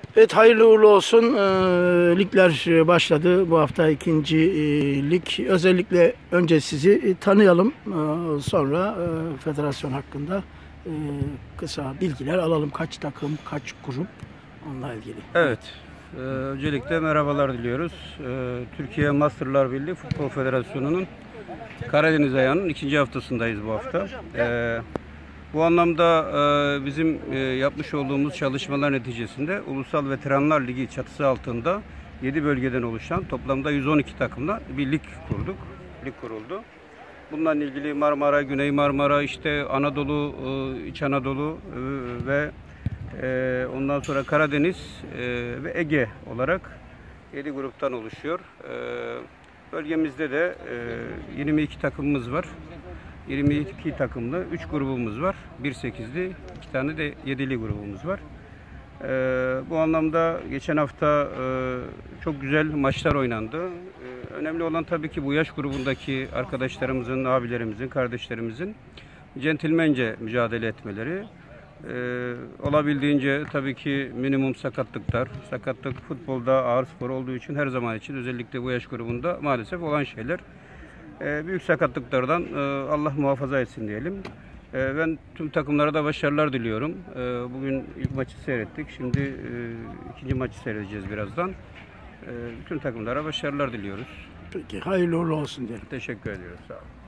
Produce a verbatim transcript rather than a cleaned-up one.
Evet, hayırlı uğurlu olsun. Ee, ligler başladı. Bu hafta ikinci e, lig. Özellikle önce sizi e, tanıyalım. Ee, sonra e, federasyon hakkında e, kısa bilgiler alalım. Kaç takım, kaç grup, onunla ilgili. Evet. E, öncelikle merhabalar diliyoruz. E, Türkiye Masterlar Birliği Futbol Federasyonu'nun Karadeniz ayağının ikinci haftasındayız bu hafta. E, Bu anlamda e, bizim e, yapmış olduğumuz çalışmalar neticesinde Ulusal Veteranlar Ligi çatısı altında yedi bölgeden oluşan toplamda yüz on iki takımla bir lig kurduk. Lig kuruldu. Bununla ilgili Marmara, Güney Marmara, işte Anadolu, e, İç Anadolu e, ve e, ondan sonra Karadeniz e, ve Ege olarak yedi gruptan oluşuyor. E, bölgemizde de e, yirmi iki takımımız var. yirmi iki takımlı üç grubumuz var. bir sekizli, iki tane de yedili grubumuz var. Ee, bu anlamda geçen hafta e, çok güzel maçlar oynandı. Ee, önemli olan tabii ki bu yaş grubundaki arkadaşlarımızın, abilerimizin, kardeşlerimizin centilmence mücadele etmeleri. Ee, olabildiğince tabii ki minimum sakatlıklar. Sakatlık futbolda ağır spor olduğu için her zaman için özellikle bu yaş grubunda maalesef olan şeyler. E, büyük sakatlıklardan e, Allah muhafaza etsin diyelim. E, ben tüm takımlara da başarılar diliyorum. E, bugün ilk maçı seyrettik. Şimdi e, ikinci maçı seyredeceğiz birazdan. E, tüm takımlara başarılar diliyoruz. Peki, hayırlı uğurlu olsun diyelim. Teşekkür ediyoruz. Sağ olun.